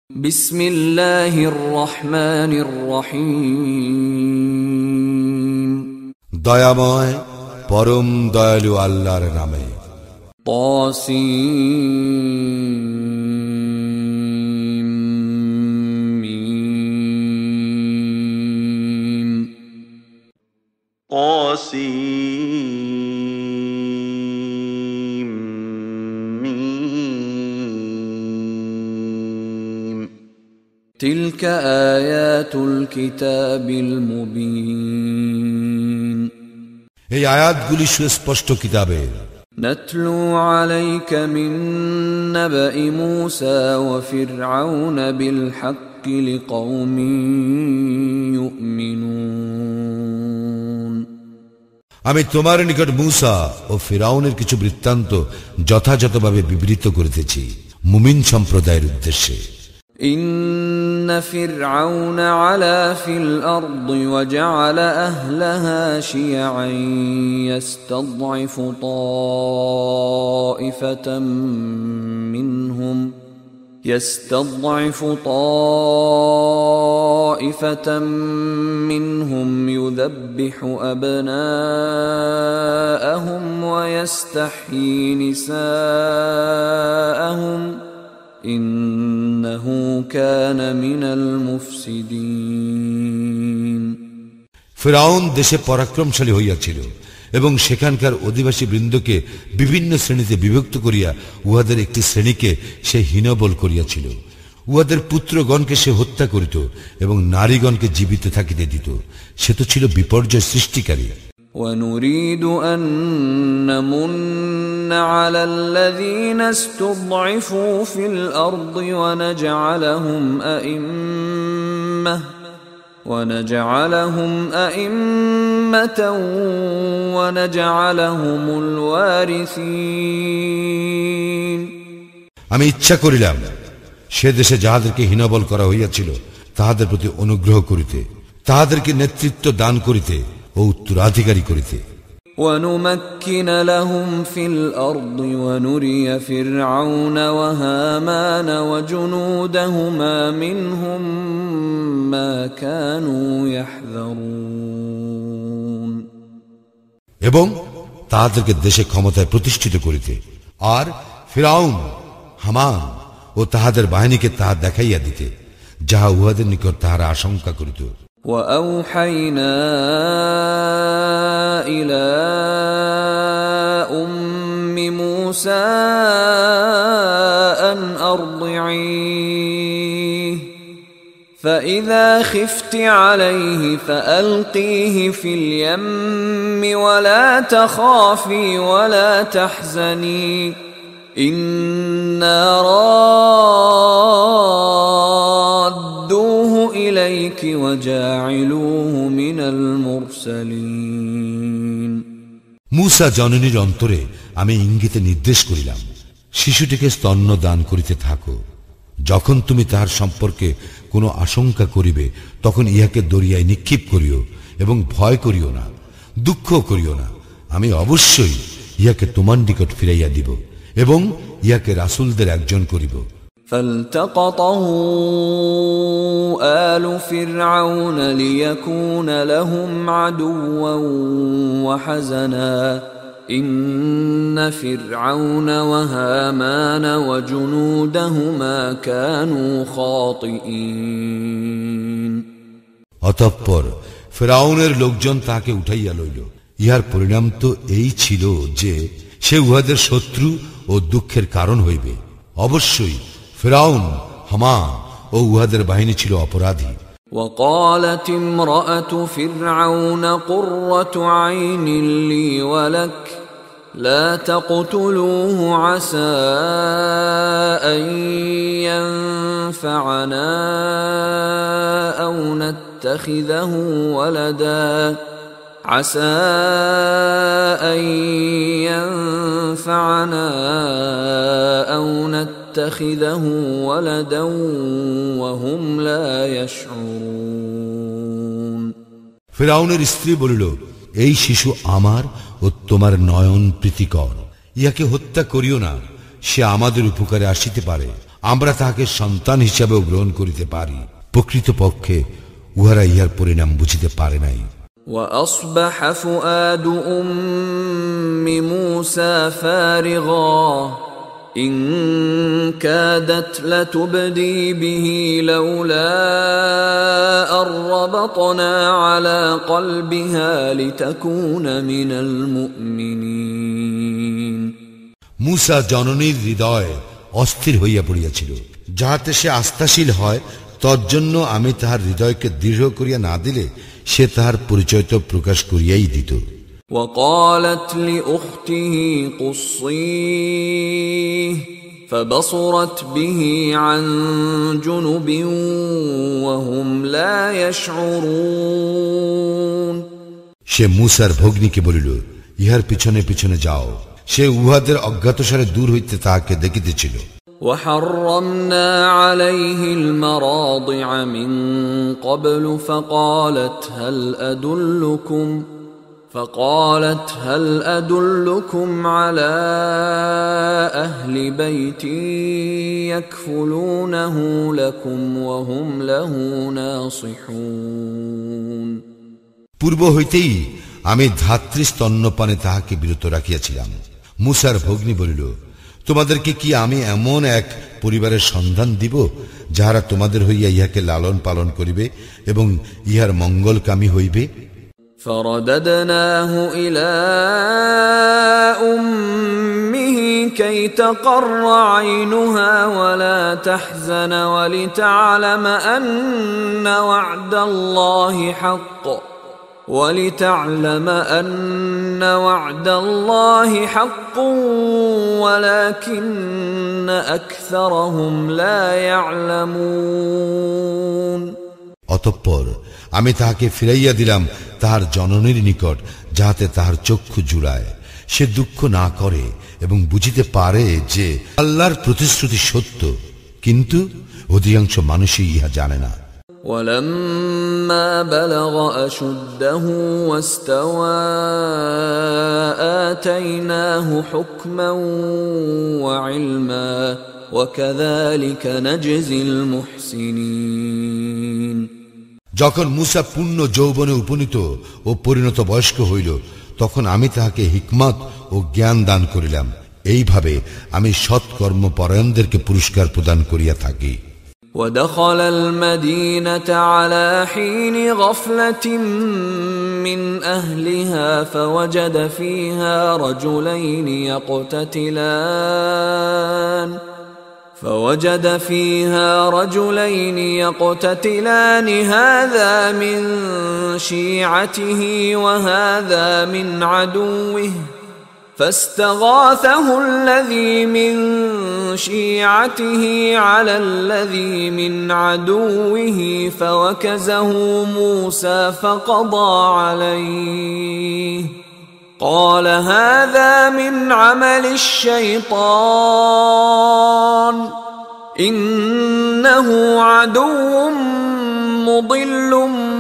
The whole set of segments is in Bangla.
বিসমিল্লাহির রহমানির রহিম। দয়াময় পরম দয়ালু আল্লাহর নামে। তাসিম মিম। تلك آيات الكتاب المبين। এই আয়াতগুলি সুস্পষ্ট কিতাবের। نتلو عليك من نبأ موسى وفرعون بالحق لقوم يؤمنون। আমি তোমার নিকট মূসা ও ফিরাউনের কিছু বৃত্তান্ত যথাযথভাবে বিবৃত করিতেছি মুমিন সম্প্রদায়ের উদ্দেশ্যে। إن فرعون علا في الأرض وجعل أهلها شيعا يستضعف طائفة منهم يذبح أبناءهم ويستحيي نساءهم ইন্নাহু কানা মিনাল মুফসিদিন। ফিরাউন দেশে পরাক্রমশালী হইয়াছিল এবং সেখানকার অধিবাসী বৃন্দকে বিভিন্ন শ্রেণীতে বিভক্ত করিয়া উহাদের একটি শ্রেণীকে সে হীনবল করিয়াছিল। উহাদের পুত্রগণকে সে হত্যা করিত এবং নারীগণকে জীবিত থাকিতে দিত। সে তো ছিল বিপর্যয় সৃষ্টিকারী। ونريد أن نمن على الذين استضعفوا في الأرض ونجعلهم أئمة ونجعلهم الوارثين। আমি ইচ্ছা করিলাম সে দেশে যাহাদেরকে হীনবল করা হইয়াছিল তাহাদের প্রতি অনুগ্রহ করিতে, তাহাদেরকে নেতৃত্ব দান করিতে ও উত্তরাধিকারী করিতে। وَنُمَكِّنَ لَهُمْ فِي الْأَرْضِ وَنُرِيَ فِرْعَوْنَ وَهَامَانَ وَجُنُودَهُمَا مِنْهُمْ مَا كَانُوا يَحْذَرُونَ। এবং তাহাদেরকে দেশে ক্ষমতায় প্রতিষ্ঠিত করিতে আর ফিরাউন, হামান ও তাহাদের বাহিনীকে তাহা দেখাইয়া দিতে যাহা উহাদের নিকট তাহারা আশঙ্কা করিত। وأوحينا إلى أم موسى أن أرضعيه فإذا خفت عليه فألقيه في اليم ولا تخافي ولا تحزني إنا رادوه إليك وجاعلوه من المرسلين। মূসা জননীর অন্তরে আমি ইঙ্গিতে নির্দেশ করিলাম, শিশুটিকে স্তন্য দান করিতে থাকো। যখন তুমি তাহার সম্পর্কে কোনো আশঙ্কা করিবে তখন ইহাকে দরিয়ায় নিক্ষেপ করিও এবং ভয় করিও না, দুঃখ করিও না। আমি অবশ্যই ইহাকে তোমার নিকট ফিরাইয়া দিব এবং ইহাকে রাসূলদের একজন করিব। فالتقطه آل فرعون ليكون لهم عدوا وحزنا إن فرعون وهامان وجنودهما كانوا خاطئين। অতঃপর ফিরাউনের লোকজন তাকে উঠাইয়া লইল। ইহার পরিণাম তো এই ছিল যে সে উহাদের শত্রু ও দুঃখের কারণ হইবে। অবশ্যই ফিরাউন, হামান ও উহাদের বাহিনী ছিল অপরাধী। وقالت امرأة فرعون قرة عين لي ولك لا تقتلوه عسى أن ينفعنا أو نتخذه ولدا عسى أن ينفعنا أو نتخذه ولدا وهم لا يشعرون। ফিরাউনের স্ত্রী বলিল, এই শিশু আমার ও তোমার নয়ন প্রীতিকর, ইয়াকে হত্যা করিও না, সে আমাদের উপকারে আসিতে পারে আমরা তাহাকে সন্তান হিসাবেও গ্রহণ করিতে পারি। প্রকৃতপক্ষে উহারা ইহার পরিণাম বুঝিতে পারে নাই। وأصبح فؤاد أم موسى فارغا إن كادت لتبدي به لولا أن ربطنا على قلبها لتكون من المؤمنين মুসা জননীর হৃদয় অস্থির হইয়া পড়িয়াছিল, যাহাতে সে আস্থাশীল হয়। তজ্জন্য আমি তাহার হৃদয়কে দৃঢ় করিয়া না দিলে সে তাহার পরিচয় তো প্রকাশ করিয়াই দিত। وقالت لأخته قصيه فبصرت به عن جنب وهم لا يشعرون সে মুসার ভগ্নীকে বলিল, ইহার পিছনে পিছনে যাও। সে উহাদের অজ্ঞাতসারে দূর হইতে তাহাকে দেখিতেছিল। وحرمنا عليه المراضع من قبل فقالت هل أدلكم على أهل بيت يكفلونه لكم وهم له ناصحون পূর্ব হইতেই আমি ধাত্রী স্তন্যপানে তাহাকে বিরত রাখিয়াছিলাম। মুসার ভগ্নী বলিল, তোমাদেরকে কি আমি এমন এক পরিবারের সন্ধান দিব যাহারা তোমাদের হইয়া ইহাকে লালন পালন করিবে এবং ইহার মঙ্গলকামী হইবে? فرددناه إلى أمه كي تقر عينها ولا تحزن ولتعلم أن وعد الله حق ولكن أكثرهم لا يعلمون অতঃপর আমি তাহাকে ফিরাইয়া দিলাম তাহার জননীর নিকট, যাহাতে তাহার চক্ষু জুড়ায়, সে দুঃখ না করে এবং বুঝিতে পারে যে আল্লাহর প্রতিশ্রুতি সত্য, কিন্তু অধিকাংশ মানুষই ইহা জানে না। ولما بلغ أشده واستوى آتيناه حكما وعلما وكذلك نجزي المحسنين যখন মুসা পূর্ণ যৌবনে উপনীত ও পরিণত বয়স্ক হইল, তখন আমি তাহাকে হিকমত ও জ্ঞান দান করিলাম। এইভাবে আমি সৎকর্মপরায়ণদেরকে পুরস্কার প্রদান করিয়া থাকি। ودخل المدينة على حين غفلة من أهلها فوجد فيها رجلين يقتتلان هذا من شيعته وهذا من عدوه فاستغاثه الذي من شيعته على الذي من عدوه فوكزه موسى فقضى عليه قال هذا من عمل الشيطان إنه عدو مضل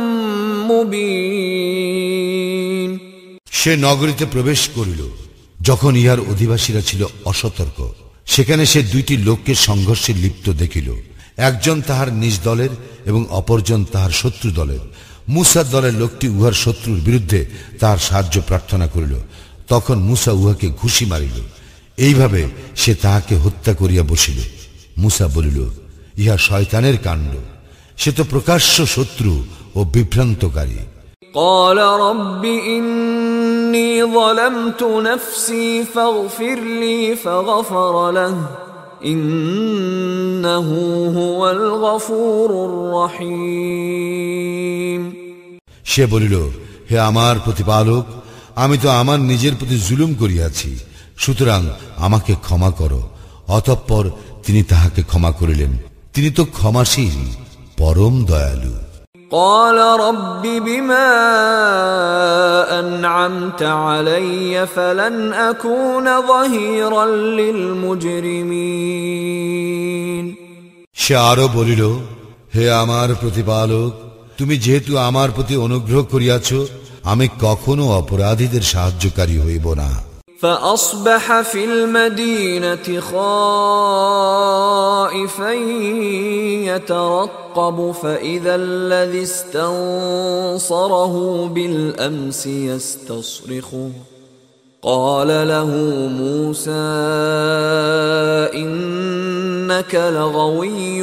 مبين সে নগরীতে প্রবেশ করিল যখন ইহার অধিবাসীরা ছিল অসতর্ক। সেখানে সে দুইটি লোককে সংঘর্ষে লিপ্ত দেখিল, একজন তাহার নিজ দলের এবং অপরজন তাহার শত্রু দলের। মুসার দলের লোকটি উহার শত্রুর বিরুদ্ধে তাহার সাহায্য প্রার্থনা করিল। তখন মুসা উহাকে ঘুষি মারিল। এইভাবে সে তাহাকে হত্যা করিয়া বসিল। মুসা বলিল, ইহা শয়তানের কাণ্ড, সে তো প্রকাশ্য শত্রু ও বিভ্রান্তকারী। قال رب إني ظلمت نفسي فاغفر لي فغفر له إنه هو الغفور الرحيم সে বলিল, হে আমার প্রতিপালক, আমি তো আমার নিজের প্রতি জুলুম করিয়াছি, সুতরাং আমাকে ক্ষমা করো। অতঃপর তিনি তাহাকে ক্ষমা করিলেন, তিনি তো ক্ষমাশীল, পরম দয়ালু। قال رب بما أنعمت علي فلن أكون ظهيرا للمجرمين সে আরো বলিল, হে আমার প্রতিপালক, তুমি যেহেতু আমার প্রতি অনুগ্রহ করিয়াছ, আমি কখনো অপরাধীদের সাহায্যকারী হইব না। فأصبح في المدينة خائفا يترقب فإذا الذي استنصره بالأمس يستصرخه قال له موسى إنك لغوي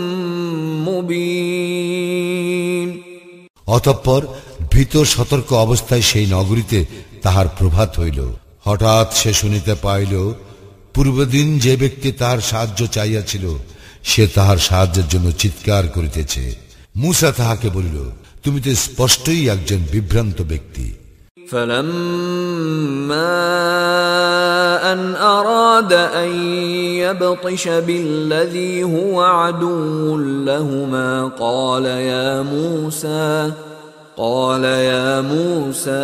مبين। অতঃপর ভীত সতর্ক অবস্থায় সেই নগরীতে তাহার প্রভাত হইল। হঠাৎ সে শুনিতে পাইল পূর্বদিন যে ব্যক্তি তাহার সাহায্য চাইয়াছিল সে তাহার সাহায্যের জন্য চিৎকার করিতেছে। মূসা তাহাকে বলিল, তুমি তো স্পষ্টই একজন বিভ্রান্ত ব্যক্তি। فلما أن أراد أن يبطش بالذي هو عدو لهما قال يا موسى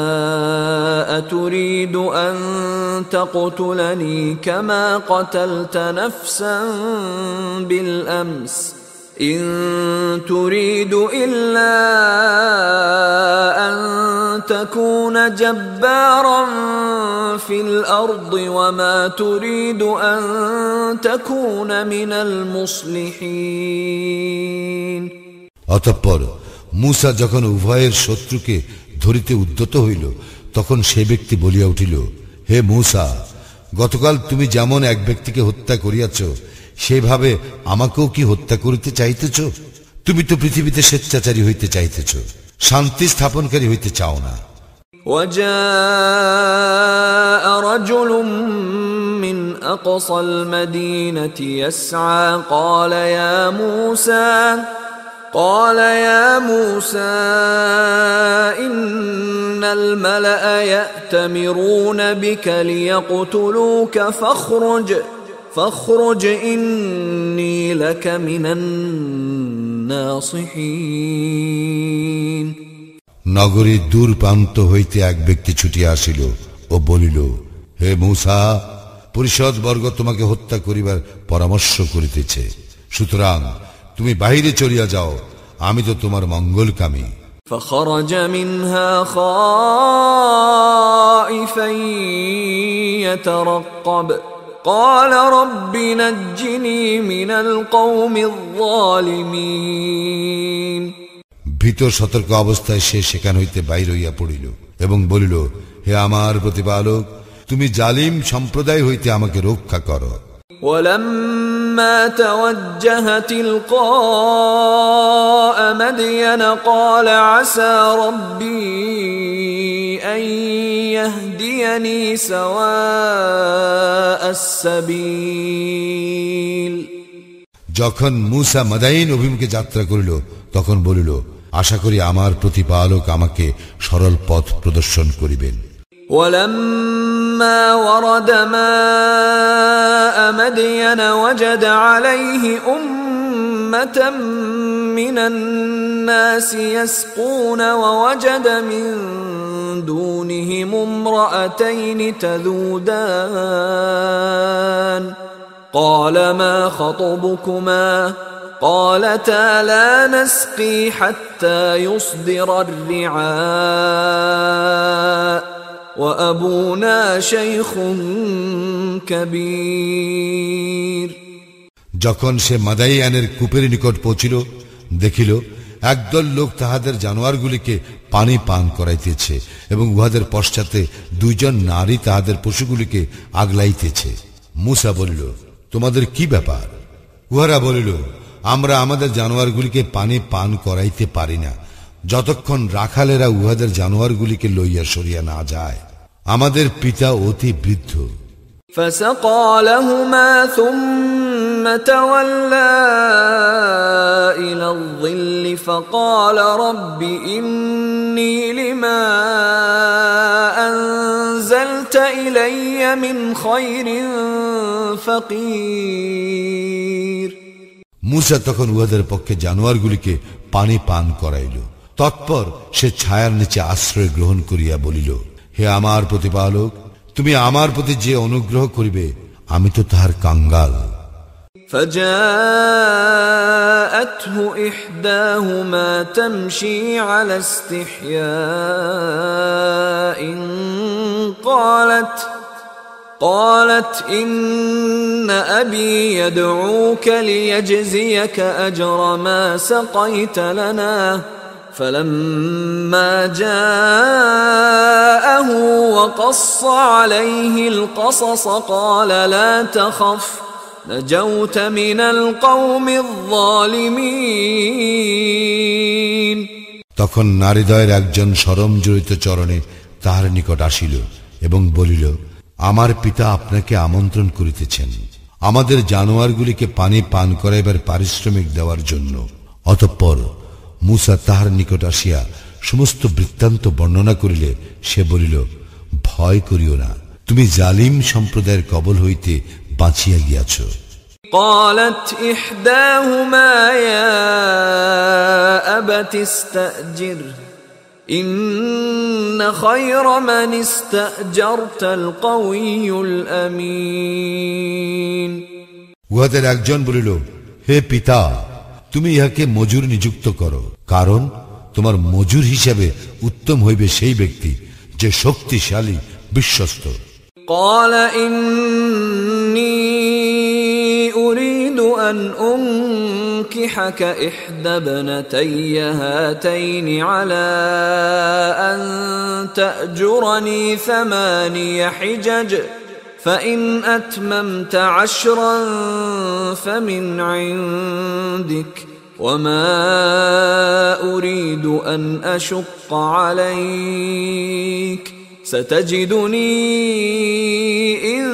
أتريد أن تقتلني كما قتلت نفسا بالأمس إن تريد إلا أن تكون جبارا في الأرض وما تريد أن تكون من المصلحين। অতঃপর মূসা যখন উভয়ের শত্রুকে ধরিতে উদ্যত হইল তখন সে ব্যক্তি বলিয়া উঠিল, হে মূসা, গতকাল তুমি যেমন এক ব্যক্তিকে হত্যা করিয়াছ সেভাবে আমাকেও কি হত্যা করিতে চাইতেছ? তুমি তো পৃথিবীতে স্বেচ্ছাচারী হইতে চাইতেছ, শান্তি স্থাপনকারী হইতে চাও না। وجاء رجل من أقصى المدينة يسعى قال يا موسى إن الملأ يأتمرون بك ليقتلوك فاخرج إني لك من الناصحين। নগরীর দূর প্রান্ত হইতে এক ব্যক্তি ছুটিয়া আসিল ও বলিল, হে মূসা, পরিষদ বর্গ তোমাকে হত্যা করিবার পরামর্শ করিতেছে, সুতরাং তুমি বাহিরে চলিয়া যাও, আমি তো তোমার মঙ্গলকামী। فخرج منها خائفا يترقب قال رب نجني من القوم الظالمين। ভীত সতর্ক অবস্থায় সে সেখান হইতে বাইর হইয়া পড়িল এবং বলিল, হে আমার প্রতিপালক, তুমি জালিম সম্প্রদায় হইতে আমাকে রক্ষা করো। ولما توجه تلقاء مدين قال عسى ربي أن يهديني سواء السبيل। যখন মূসা মাদাইন অভিমুখে যাত্রা করিল তখন বলিল, আশা করি আমার প্রতিপালক আমাকে সরল পথ প্রদর্শন করিবেন। ولما ورد ماء مدين وجد عليه أمة من الناس يسقون ووجد من دونهم امرأتين تذودان قال ما خطبكما قالتا لا نسقي حتى يصدر الرعاء وأبونا شيخ كبير। যখন সে মাদাইয়ানের কূপের নিকট পৌঁছিল দেখিল একদল লোক তাহাদের জানোয়ারগুলিকে পানি পান করাইতেছে এবং উহাদের পশ্চাতে দুইজন নারী তাহাদের পশুগুলিকে আগলাইতেছে। মূসা বলিল, তোমাদের কি ব্যাপার? উহারা বলিল, আমরা আমাদের জানোয়ারগুলিকে পানি পান করাইতে পারি না যতক্ষণ রাখালেরা উহাদের জানোয়ারগুলিকে লইয়া সরিয়া না যায়। আমাদের পিতা অতি বৃদ্ধ। فسقى لهما ثم تولى إلى الظل فقال رب إني لما أنزلت إلي من خير فقير। মূসা তখন উহাদের পক্ষে জানোয়ারগুলিকে পানি পান করাইল। তৎপর সে ছায়ার নিচে আশ্রয় গ্রহণ করিয়া বলিল, হে আমার প্রতিপালক, তুমি আমার প্রতি যে অনুগ্রহ করিবে আমি তো তাহার কাঙ্গাল। فجاءته إحداهما تمشي على استحياء قالت إن أبي يدعوك ليجزيك أجر ما سقيت لنا فلما جاءه وقص عليه القصص قال لا تخف نجوت من القوم الظالمين তখন নারীদ্বয়ের একজন শরম জড়িত চরণে তাহার নিকট আসিল এবং বলিল, আমার পিতা আপনাকে আমন্ত্রণ করিতেছেন আমাদের জানোয়ারগুলিকে পানি পান করাইবার পারিশ্রমিক দেওয়ার জন্য। অতঃপর মূসা তাহার নিকট আসিয়া সমস্ত বৃত্তান্ত বর্ণনা করিলে সে বলিল, ভয় করিও না, তুমি জালিম সম্প্রদায়ের কবল হইতে বাঁচিয়া গিয়াছ। قالت إحداهما يا أبت استأجره إن خير من استأجرت القوي الأمين উহাদের একজন বলিল, হে পিতা, তুমি ইহাকে মজুর নিযুক্ত করো, কারণ তোমার মজুর হিসাবে উত্তম হইবে সেই ব্যক্তি যে শক্তিশালী বিশ্বস্ত। قال إني أريد أن أنكحك إحدى ابنتي هاتين على أن تأجرني 8 حجج فإن أتممت 10 فمن عندك وما أريد أن أشق عليك ستجدني إن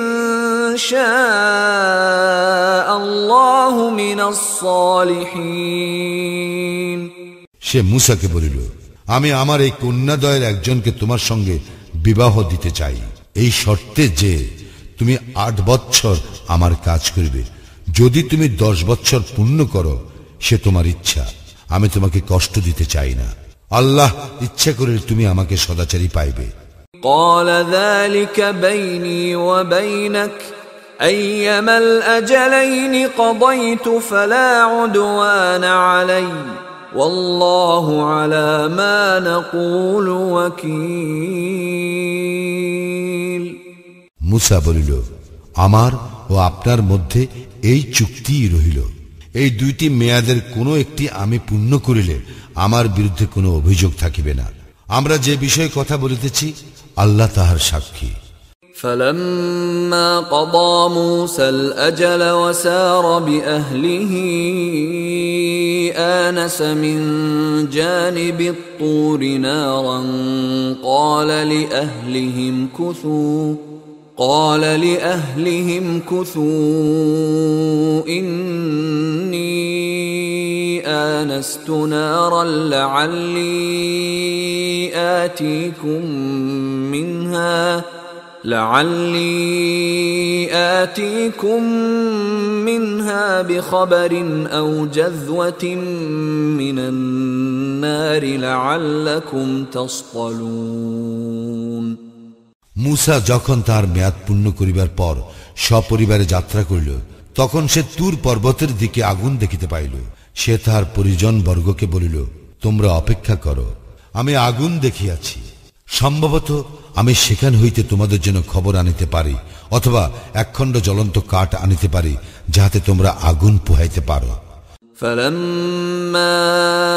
شاء الله من الصالحين সে মূসাকে বলিল, আমি আমার এই কন্যাদ্বয়ের একজনকে তোমার সঙ্গে বিবাহ দিতে চাই, এই শর্তে যে তুমি 8 বৎসর আমার কাজ করিবে। যদি তুমি 10 বৎসর পূর্ণ করো সে তোমার ইচ্ছা, আমি তোমাকে কষ্ট দিতে চাই না। আল্লাহ ইচ্ছা করলে তুমি আমাকে সদাচারী পাইবে। قال ذلك بيني وبينك أيما الأجلين قضيت فلا عدوان علي والله على ما نقول وكيل মূসা বলিল, আমার ও আপনার মধ্যে এই চুক্তিই রহিল, এই 2টি মেয়াদের কোনো একটি আমি পূর্ণ করিলে আমার বিরুদ্ধে কোনো অভিযোগ থাকিবে না। আমরা যে বিষয়ে কথা বলিতেছি আল্লাহ তাহার সাক্ষী। فلما قضى موسى الأجل وسار بأهله آنس من جانب الطور نارا قال لأهلهم كثوا إني آنست نارا لعلي آتيكم منها بخبر أو جذوة من النار لعلكم تصطلون মূসা যখন তার মেয়াদ পূর্ণ করিবার পর সপরিবারে যাত্রা করিল, তখন সে তুর পর্বতের দিকে আগুন দেখিতে পাইল। সে তাহার পরিজন বর্গকে বলিল, তোমরা অপেক্ষা করো, আমি আগুন দেখিয়াছি, সম্ভবত আমি সেখান হইতে তোমাদের জন্য খবর আনিতে পারি, অথবা একখণ্ড জ্বলন্ত কাঠ আনিতে পারি, যাহাতে তোমরা আগুন পোহাইতে পারো। فلما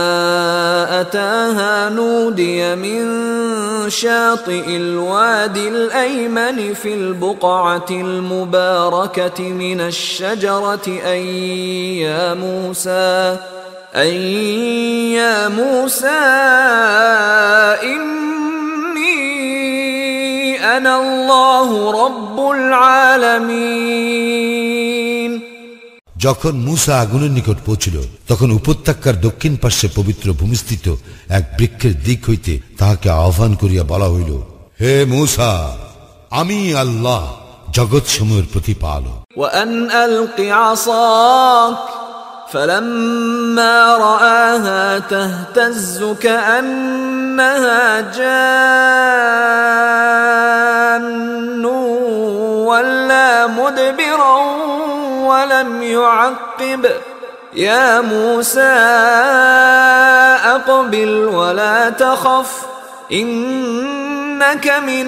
أتاها نودي من شاطئ الوادي الأيمن في البقعة المباركة من الشجرة أي يا موسى إني أنا الله رب العالمين যখন মূসা আগুনের নিকট পৌঁছিল, তখন উপত্যকার দক্ষিণ পার্শ্বে পবিত্র ভূমিস্থিত এক বৃক্ষের দিক হইতে তাহাকে আহ্বান করিয়া বলা হইল, হে মূসা, আমি আল্লাহ জগৎ সমূহের প্রতিপালক। وأن ألق عصاك فلما رآها تهتز كأنها جان ولا مدبرا ولم يعقب يا موسى أقبل ولا تخف إنك من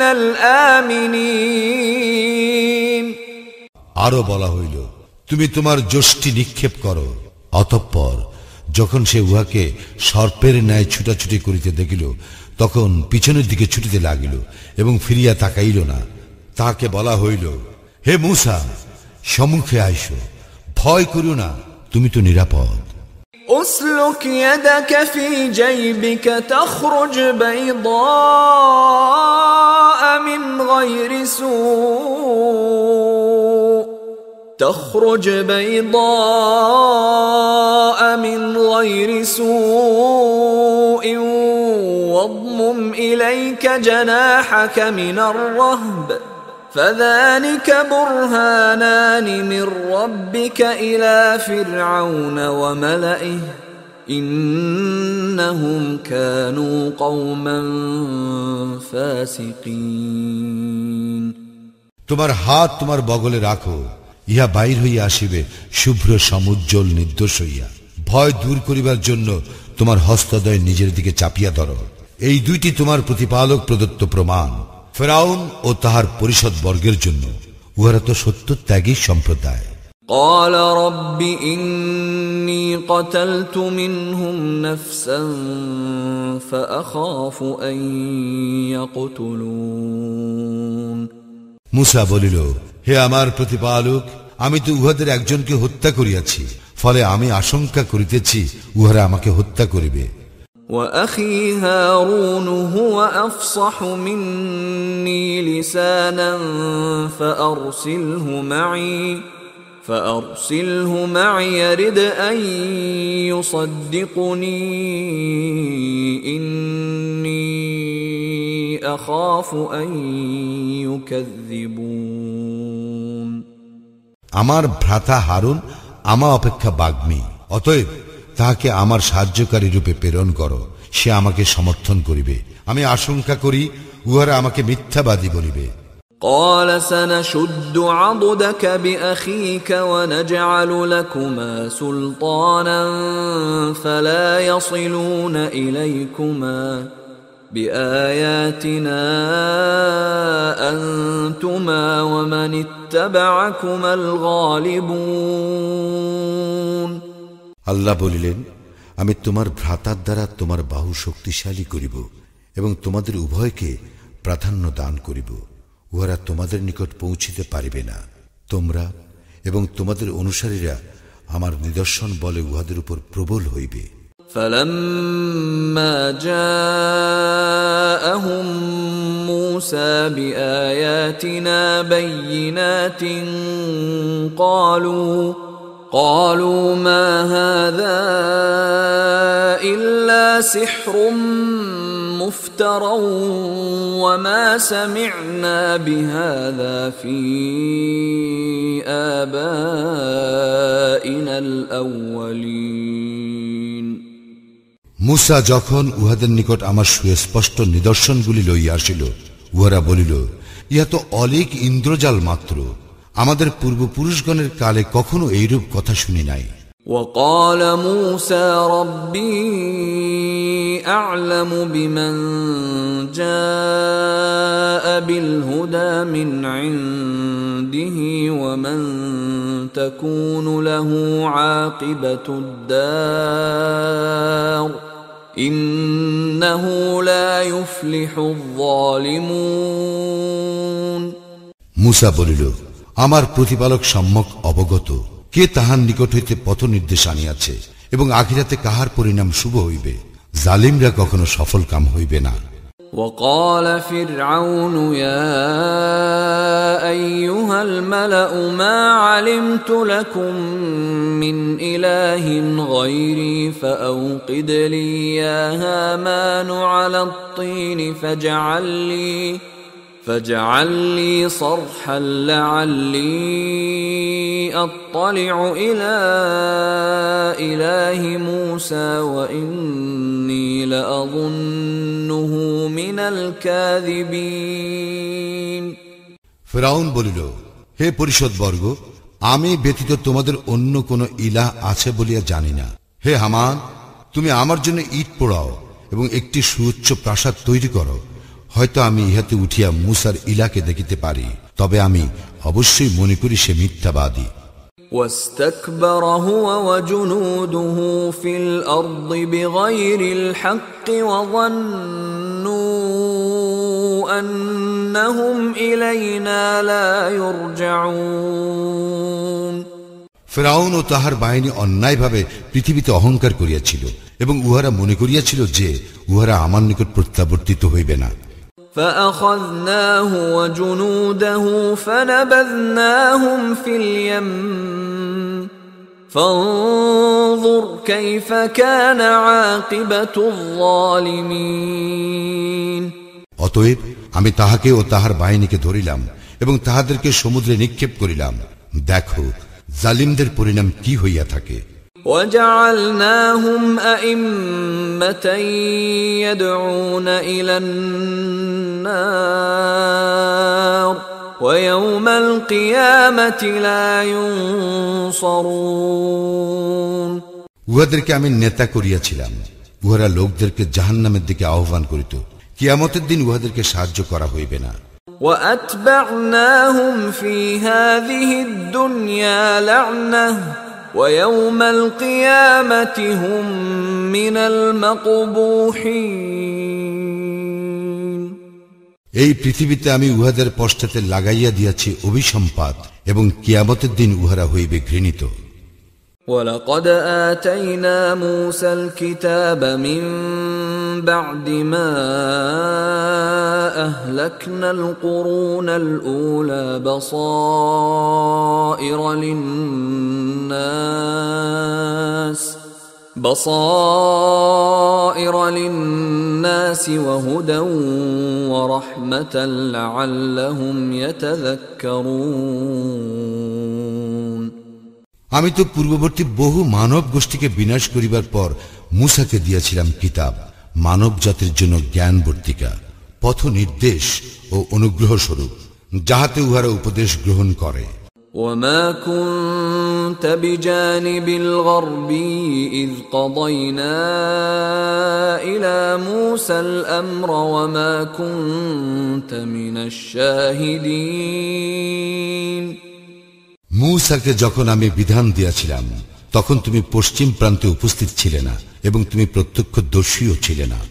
الآمنين আরো বলা হইল, তুমি তোমার যষ্টি নিক্ষেপ করো। অতঃপর যখন সে উহাকে সর্পের ন্যায় ছুটাছুটি করিতে দেখিল, তখন পিছনের দিকে ছুটিতে লাগিল এবং ফিরিয়া তাকাইল না। তাহাকে বলা হইল, হে মূসা, সম্মুখে আইসো, ভয় করিও না, তুমি তো নিরাপদ। أسلك يدك في جيبك تخرج بيضاء من غير سوء واضمم إليك جناحك من الرهب فذلك برهانان من ربك إلى فرعون وملئه إنهم كانوا قوما فاسقين তোমার হাত তোমার বগলে রাখো, ইহা বাইর হইয়া আসিবে শুভ্র সমুজ্জ্বল নির্দোষ হইয়া। ভয় দূর করিবার জন্য তোমার হস্তদ্বয় নিজের দিকে চাপিয়া ধরো। এই দুইটি তোমার প্রতিপালক প্রদত্ত প্রমাণ ফেরাউন ও তাহার পরিষদ বর্গের জন্য। উহারা তো সত্য ত্যাগী সম্প্রদায়। قال رب إني قتلت منهم نفسا فأخاف أن يقتلون মূসা বলিল, হে আমার প্রতিপালক, আমি তো উহাদের একজনকে হত্যা করিয়াছি, ফলে আমি আশঙ্কা করিতেছি উহারা আমাকে হত্যা করিবে। وأخي هارون هو أفصح مني لسانا فأرسله معي يرد أن يصدقني إني أخاف أن يكذبون আমার ভ্রাতা হারুন আমা অপেক্ষা বাগ্মী, অতএব তাহাকে আমার সাহায্যকারী রূপে প্রেরণ করো, সে আমাকে সমর্থন করিবে। আমি আশঙ্কা করি উহারা আমাকে মিথ্যাবাদী বলিবে। قال سنشد عضدك بأخيك ونجعل لكما سلطانا فلا يصلون إليكما بآياتنا أنتما ومن اتبعكما الغالبون আল্লাহ বলিলেন, আমি তোমার ভ্রাতার দ্বারা তোমার বাহু শক্তিশালী করিব এবং তোমাদের উভয়কে প্রাধান্য দান করিব। উহারা তোমাদের নিকট পৌঁছিতে পারিবে না। তোমরা এবং তোমাদের অনুসারীরা আমার নিদর্শন বলে উহাদের উপর প্রবল হইবে। فلما جاءهم موسى بآياتنا بينات قالوا ما هذا إلا سحر مفترى وما سمعنا بهذا في آبائنا الأولين মূসা যখন উহাদের নিকট আমার সুস্পষ্ট নিদর্শনগুলি লইয়া আসিল, উহারা বলিল, ইহা তো অলীক ইন্দ্রজাল মাত্র। আমাদের পূর্বপুরুষগণের কালে কখনো এইরূপ কথা শুনি নাই। وقال موسى ربي أعلم بمن جاء بالهدى من عنده ومن تكون له عاقبة الدار إنه لا يفلح الظالمون মূসা বলিল, আমার প্রতিপালক সম্যক অবগত, কে তাহার নিকট হইতে পথ নির্দেশ আনিয়াছে এবং আখিরাতে কাহার পরিণাম শুভ হইবে। জালিমরা কখনো সফল কাম হইবে না। وقال فرعون يا أيها الملأ ما علمت لكم من إله غيري فأوقد لي يا هامان على الطين فاجعل لي صرحا لعلي أطلع إلى إله موسى وإني لأظنه من الكاذبين ফিরআউন বলিল, হে পরিষদবর্গ, আমি ব্যতীত তোমাদের অন্য কোন ইলাহ আছে বলিয়া জানি না। হে হামান, তুমি আমার জন্য ইট পোড়াও এবং একটি সুউচ্চ প্রাসাদ তৈরি করো, হয়তো আমি ইহাতে উঠিয়া মুসার ইলাকে দেখিতে পারি, তবে আমি অবশ্যই মনে করি সে মিথ্যাবাদী। واستكبر هو وجنوده في الأرض بغير الحق وظنوا أنهم إلينا لا يرجعون। ফিরআউন ও তাহার বাহিনী অন্যায়ভাবে পৃথিবীতে অহংকার করিয়াছিল এবং উহারা মনে করিয়াছিল যে উহারা আমার নিকট প্রত্যাবর্তিত হইবে না। فأخذناه وجنوده فنبذناهم في اليم فانظر كيف كان عاقبة الظالمين। অতএব আমি তাহাকে ও তাহার বাহিনীকে ধরিলাম এবং তাহাদেরকে সমুদ্রে নিক্ষেপ করিলাম, দেখো জালিমদের পরিণাম কি হইয়া থাকে। وجعلناهم أئمة يدعون إلى النار ويوم القيامة لا ينصرون। উহাদেরকে আমি নেতা করিয়াছিলাম, উহারা লোকদেরকে জাহান্নামের দিকে আহ্বান করিত, কিয়ামতের দিন উহাদেরকে সাহায্য করা হইবে না। وأتبعناهم في هذه الدنيا لعنة ويوم القيامة هم من المقبوحين। এই পৃথিবীতে আমি উহাদের পশ্চাতে লাগাইয়া দিয়াছি অভিসম্পাত এবং কিয়ামতের দিন উহারা হইবে ঘৃণিত। ولقد آتينا موسى الكتاب من بعد ما أهلكنا القرون الأولى بصائر للناس وهدى ورحمة لعلهم يتذكرون। আমি তো পূর্ববর্তী বহু মানব গোষ্ঠীকে বিনাশ করিবার পর মূসাকে দিয়াছিলাম কিতাব, মানব জাতির জন্য জ্ঞান বর্তিকা, পথ নির্দেশ ও অনুগ্রহ স্বরূপ, যাহাতে উহারা উপদেশ গ্রহণ করে। وما كنت بجانب الغربي إذ قضينا إلى موسى الأمر وما كنت من الشاهدين। মূসাকে যখন আমি বিধান দিয়াছিলাম তখন তুমি পশ্চিম প্রান্তে উপস্থিত ছিলে না এবং তুমি প্রত্যক্ষদর্শীও ছিলে না।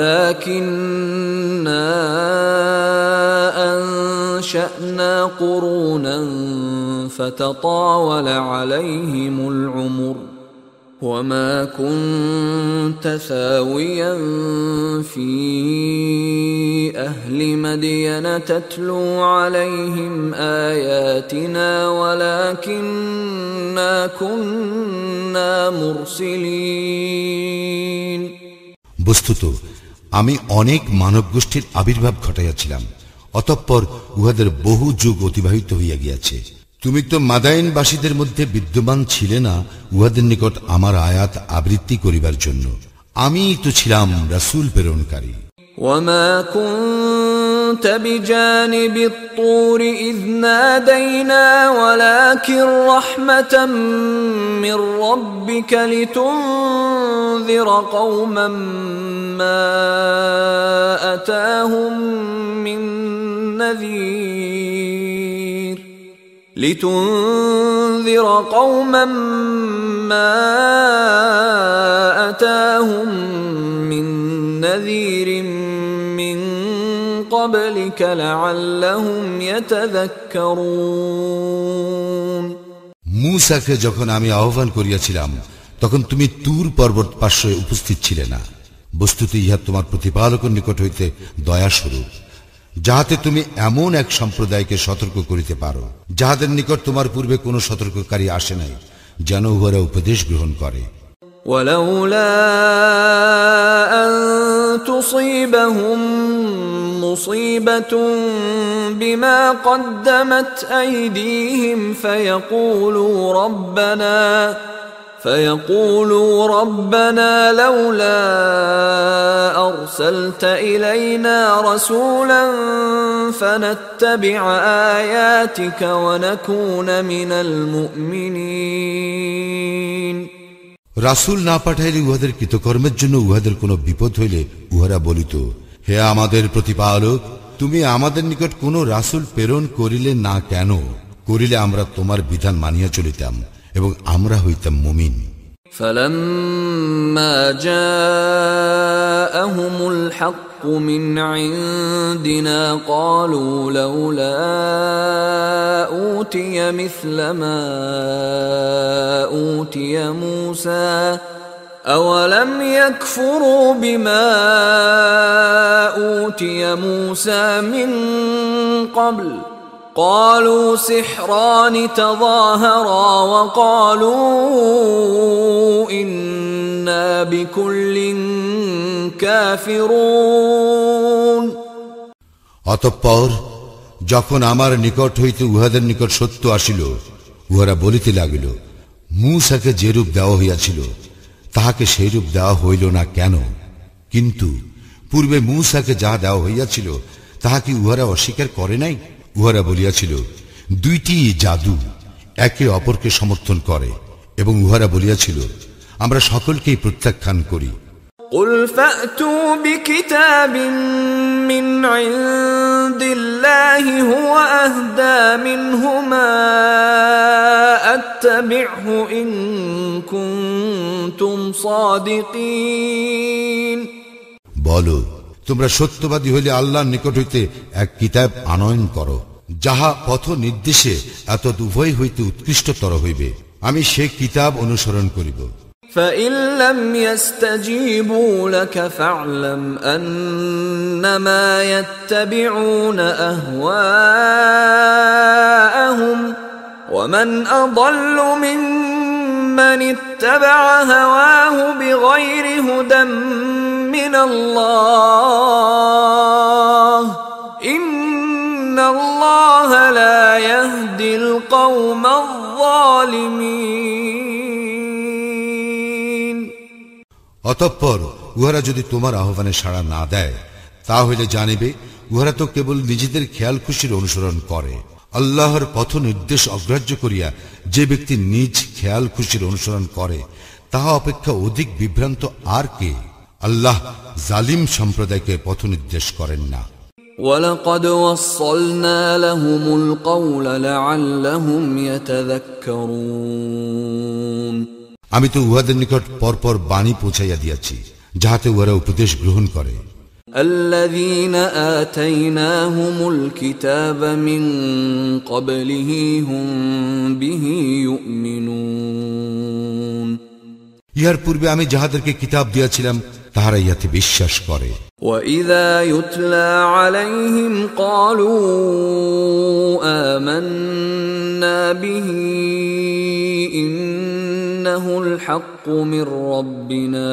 ولكننا أنشأنا قرونا فتطاول عليهم العمر وما كنت ثاويا في أهل مدين تتلو عليهم آياتنا ولكننا كنا مرسلين। বস্তুত আমি অনেক মানব গোষ্ঠীর আবির্ভাব ঘটাইয়াছিলাম, অতঃপর উহাদের বহু যুগ অতিবাহিত হইয়া গিয়াছে। তুমি তো মাদাইনবাসীদের মধ্যে বিদ্যমান ছিলে না উহাদের নিকট আমার আয়াত আবৃত্তি করিবার জন্য, আমিই তো ছিলাম রাসূল প্রেরণকারী। وما كنت بجانب الطور إذ نادينا ولكن رحمة من ربك لتنذر قوما ما أتاهم من نذير لتنذر قوما ما أتاهم من نذير من قبلك لعلهم يتذكرون। মূসাকে যখন আমি আহ্বান করিয়াছিলাম তখন তুমি তুর পর্বত পার্শ্বে উপস্থিত ছিলে না। বস্তুত ইহা তোমার প্রতিপালকের নিকট হইতে দয়াস্বরূপ, যাহাতে তুমি এমন এক সম্প্রদায়কে সতর্ক করিতে পারো যাহাদের নিকট তোমার পূর্বে কোনো সতর্ককারী আসে নাই, যেন উহারা উপদেশ গ্রহণ করে। ولولا أن تصيبهم مصيبة بما قدمت أيديهم فيقولوا ربنا لولا أرسلت إلينا رسولا فنتبع آياتك ونكون من المؤمنين রাসূল না পাঠাইলে উহাদের কৃতকর্মের জন্য উহাদের কোনো বিপদ হইলে উহারা বলিত, হে আমাদের প্রতিপালক, তুমি আমাদের নিকট কোনো রাসূল প্রেরণ করিলে না কেন? করিলে আমরা তোমার বিধান মানিয়া চলিতাম এবং আমরা হইতাম মুমিন। فلما جاءهم الحق من عندنا قالوا لولا أوتي مثل ما أوتي موسى أولم يكفروا بما أوتي موسى من قبل قالوا سحران تظاهرا وقالوا إنا بكل كافرون অতঃপর যখন আমার নিকট হইতে উহাদের নিকট সত্য আসিল, উহারা বলিতে লাগিল, মূসাকে যে রূপ দেওয়া হইয়াছিল তাহাকে সেই রূপ দেওয়া হইল না কেন? কিন্তু পূর্বে মূসাকে যাহা দেওয়া হইয়াছিল তাহা কি উহারা অস্বীকার করে নাই? উহারা বলিয়াছিল, দুইটি জাদু একে অপরকে সমর্থন করে, এবং উহারা বলিয়াছিল, আমরা সকলকেই প্রত্যাখ্যান করি। قل فأتوا بكتاب من عند الله هو أهدى منهما أتبعه إن كنتم صادقين বলো, তোমরা সত্যবাদী হইলে আল্লাহর নিকট হইতে এক কিতাব আনয়ন করো, যাহা পথ নির্দেশে এত উভয় হইতে উৎকৃষ্টতর হইবে, আমি সে কিতাব অনুসরণ করিব। فإن لم يستجيبوا لك فاعلم أنما يتبعون أهواءهم ومن أضل ممن اتبع هواه بغير هدى من الله إن الله لا يهدي القوم الظالمين অতঃপর উহারা যদি তোমার আহ্বানে সাড়া না দেয়, তাহলে জানিবে উহারা তো কেবল নিজেদের খেয়াল খুশির অনুসরণ করে। আল্লাহর পথ নির্দেশ অগ্রাহ্য করিয়া যে ব্যক্তি নিজ খেয়াল খুশির অনুসরণ করে তাহা অপেক্ষা অধিক বিভ্রান্ত আর কে? আল্লাহ জালিম সম্প্রদায়কে পথ নির্দেশ করেন না। وَلَقَدْ وَصَّلْنَا لَهُمُ الْقَوْلَ لَعَلَّهُمْ يَتَذَكَّرُونَ আমি তো উহাদের নিকট পরপর বাণী পৌঁছাইয়া দিয়াছি, যাহাতে উহারা উপদেশ গ্রহণ করে। الَّذِينَ آتَيْنَاهُمُ الْكِتَابَ مِنْ قَبْلِهِ هُمْ بِهِ يُؤْمِنُونَ ইহার পূর্বে আমি যাহাদেরকে কিতাব দিয়াছিলাম তাহারা ইহাতে বিশ্বাস করে। وَإِذَا يُتْلَى عَلَيْهِمْ قَالُوا آمَنَّا بِهِ إِنَّهُ الْحَقُّ مِنْ رَبِّنَا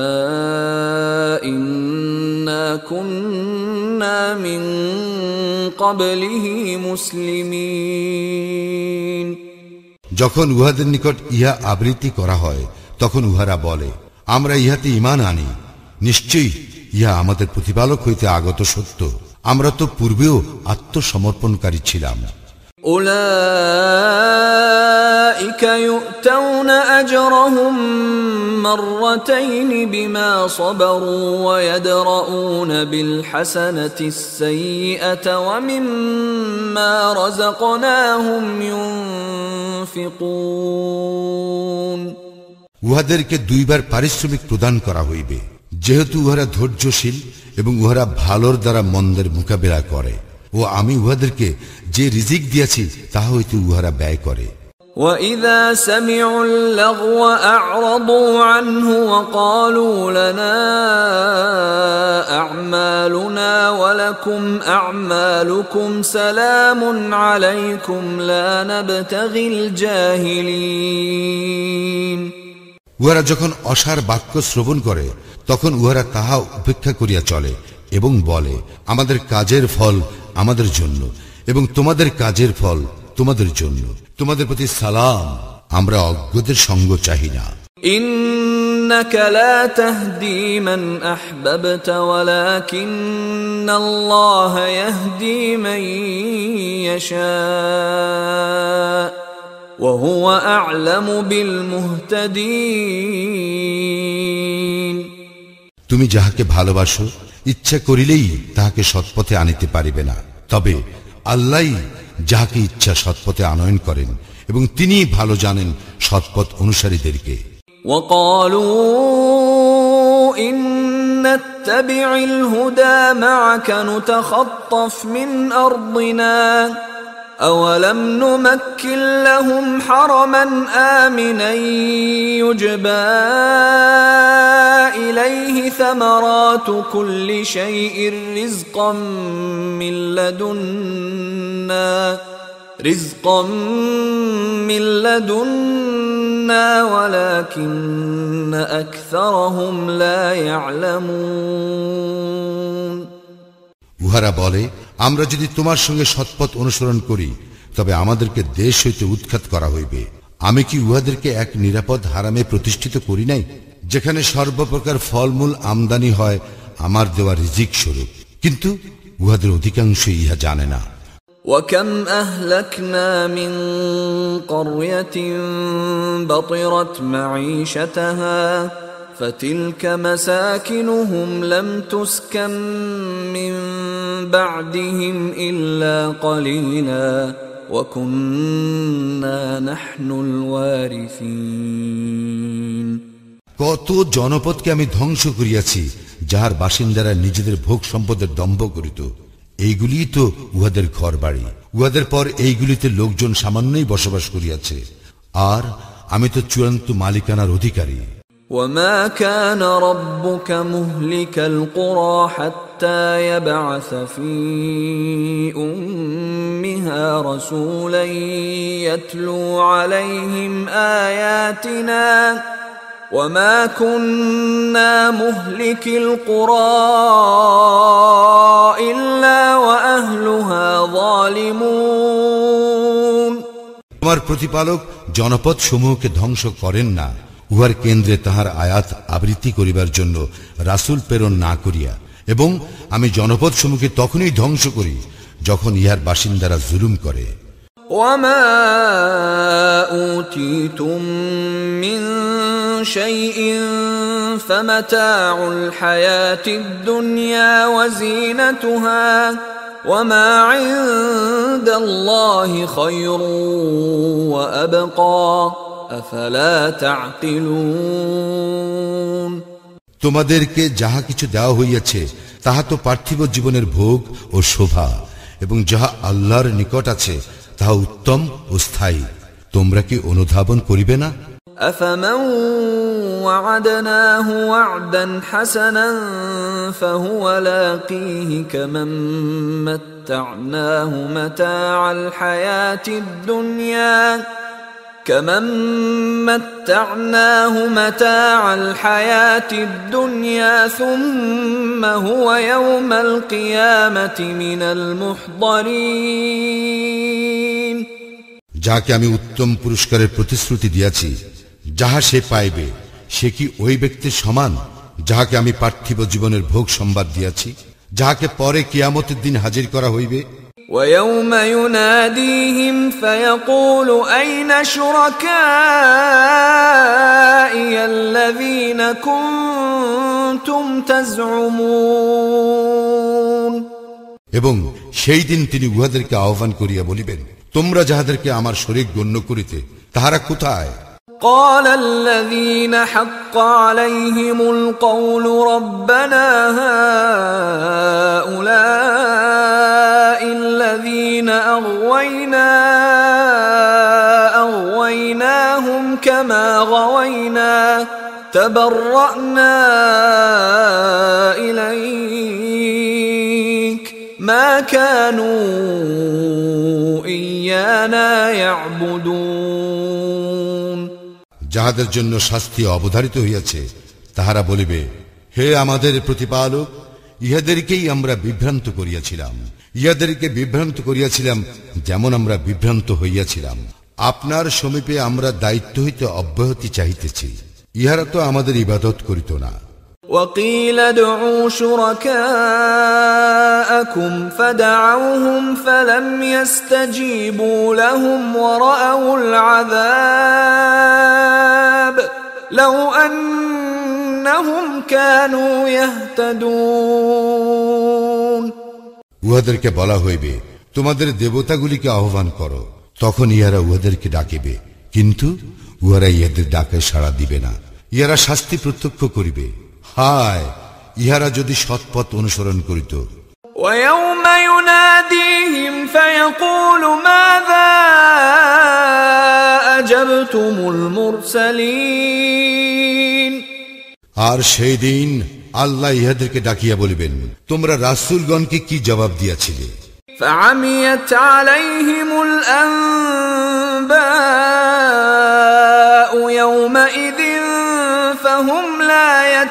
إِنَّا كُنَّا مِنْ قَبْلِهِ مُسْلِمِينَ যখন উহাদের নিকট ইহা আবৃত্তি করা হয়, তখন উহারা বলে, আমরা ইহাতে ঈমান আনি, নিশ্চয়ই ইহা আমাদের প্রতিপালক হইতে আগত সত্য, আমরা তো পূর্বেও আত্মসমর্পণকারী ছিলাম। أولئك يؤتون أجرهم مرتين بما صبروا ويدرؤون بالحسنة السيئة ومما رزقناهم ينفقون উহাদেরকে দুইবার পারিশ্রমিক প্রদান করা হইবে, যেহেতু উহারা ধৈর্যশীল এবং উহারা ভালোর দ্বারা মন্দের মোকাবেলা করে, ও আমি উহাদেরকে যে রিজিক দিয়াছি তাহা হইতে উহারা ব্যয় করে। وَإِذَا سَمِعُوا اللَّغْوَ أَعْرَضُوا عَنْهُ وَقَالُوا لَنَا أَعْمَالُنَا وَلَكُمْ أَعْمَالُكُمْ سَلَامٌ عَلَيْكُمْ لَا نَبْتَغِي الْجَاهِلِينَ উহারা যখন অসার বাক্য শ্রবণ করে তখন উহারা তাহা উপেক্ষা করিয়া চলে এবং বলে, আমাদের কাজের ফল আমাদের জন্য এবং তোমাদের কাজের ফল তোমাদের জন্য, তোমাদের প্রতি সালাম, আমরা অজ্ঞদের সঙ্গ চাহি না। إنك لا تهدي من أحببت ولكن الله يهدي من يشاء وهو أعلم بالمهتدين তুমি যাহাকে ভালোবাসো ইচ্ছা করিলেই তাহাকে সৎপথে আনিতে পারিবে না, তবে আল্লাহই যাহাকে ইচ্ছা সৎপথে আনয়ন করেন এবং তিনি ভালো জানেন সৎপথ অনুসারীদেরকে। وقالوا إن نتبع الهدى معك نتخطف من أرضنا أولم نمكن لهم حرما آمنا يجبى إليه ثمرات كل شيء رزقا من لدنا ولكن أكثرهم لا يعلمون উহারা বলে, আমরা যদি তোমার সঙ্গে সৎপথ অনুসরণ করি তবে আমাদেরকে দেশ হইতে উৎখাত করা হইবে। আমি কি উহাদেরকে এক নিরাপদ হারামে প্রতিষ্ঠিত করি নাই, যেখানে সর্বপ্রকার ফলমূল আমদানি হয় আমার দেওয়া রিজিক স্বরূপ? কিন্তু উহাদের অধিকাংশই ইহা জানে না। وكم أهلكنا من قرية بطرت معيشتها فتلك مساكنهم لم تسكن من بعدهم إلا قليلا وكنا نحن الوارثين কত জনপদকে আমি ধ্বংস করিয়াছি যাহার বাসিন্দারা নিজেদের ভোগ সম্পদের দম্ভ করিত। এইগুলি তো উহাদের ঘর বাড়ি, উহাদের পর এইগুলিতে লোকজন সামান্যই বসবাস করিয়াছে, আর আমি তো চূড়ান্ত মালিকানার অধিকারী। وما كان ربك مهلك القرى حتى يبعث في أمها رسولا يتلو عليهم آياتنا وما كنا مهلك القرى إلا وأهلها ظالمون তোমার প্রতিপালক জনপদ সমূহকে ধ্বংস করেন না উহার কেন্দ্রে তাহার আয়াত আবৃত্তি করিবার জন্য রাসূল প্রেরণ না করিয়া, এবং আমি জনপদ সমূহকে তখনই ধ্বংস করি যখন ইহার বাসিন্দারা জুলুম করে। وما أوتيتم من شيء فمتاع الحياة الدنيا وزينتها وما عند الله خير وأبقى أفلا تعقلون তোমাদেরকে যাহা কিছু দেওয়া হইয়াছে তাহা তো পার্থিব জীবনের ভোগ ও শোভা, এবং যাহা আল্লাহর নিকট আছে তাহা উত্তম ও স্থায়ী। তোমরা কি অনুধাবন করিবে না? أفمن وعدناه وعدا حسنا فهو لاقيه كمن متعناه متاع الحياة الدنيا ثم هو يوم القيامة من المحضرين যাকে আমি উত্তম পুরস্কারের প্রতিশ্রুতি দিয়াছি, যাহা সে পাইবে, সে কি ওই ব্যক্তির সমান যাহাকে আমি পার্থিব জীবনের ভোগ সম্বাদ দিয়াছি, যাহাকে পরে কিয়ামতের দিন হাজির করা হইবে? ويوم يناديهم فيقول أين شركائي الذين كنتم تزعمون এবং সেই দিন তিনি উহাদেরকে আহ্বান করিয়া বলিবেন, তোমরা যাহাদেরকে আমার শরীক গণ্য করিতে তাহারা কোথায়? قال الذين حق عليهم القول ربنا هؤلاء الذين أغويناهم كما غوينا تبرأنا إليك ما كانوا إيانا يعبدون যাহাদের জন্য শাস্তি অবধারিত হইয়াছে তাহারা বলিবে, হে আমাদের প্রতিপালক, ইহাদেরকেই আমরা বিভ্রান্ত করিয়াছিলাম যেমন আমরা বিভ্রান্ত হইয়াছিলাম। আপনার সমীপে আমরা দায়িত্ব হইতে অব্যাহতি চাহিতেছি। ইহারা তো আমাদের ইবাদত করিত না। وقيل ادعوا شركاءكم فدعوهم فلم يستجيبوا لهم ورأوا العذاب لو أنهم كانوا يهتدون উহাদেরকে বলা হইবে, তোমাদের দেবতাগুলিকে আহ্বান করো। তখন ইহারা উহাদেরকে ডাকিবে, কিন্তু উহারা ইহাদের ডাকে সাড়া দিবে না। ইহারা শাস্তি প্রত্যক্ষ করিবে। হায়, ইহারা যদি সৎপথ অনুসরণ করিত। ويوم يناديهم فيقول ماذا أجبتم المرسلين আর সেই দিন আল্লাহ ইহাদেরকে ডাকিয়া বলিবেন, তোমরা রাসূলগণকে কি জবাব দিয়াছিলে? فعميت عليهم الأنباء يومئذ فهم لا